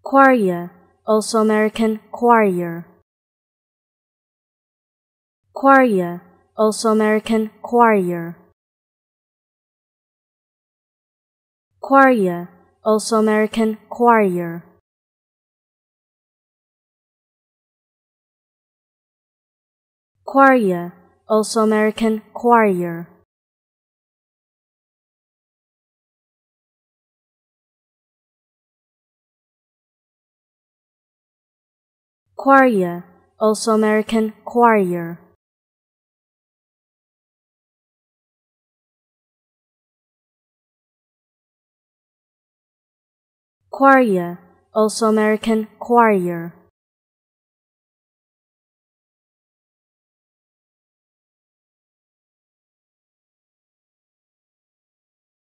Quarrier, also American Quarrier. Quarrier, also American Quarrier. Quarrier, also American Quarrier. Quarrier, also American Quarrier. Quarrier, also American Quarrier. Quarrier, also American Quarrier.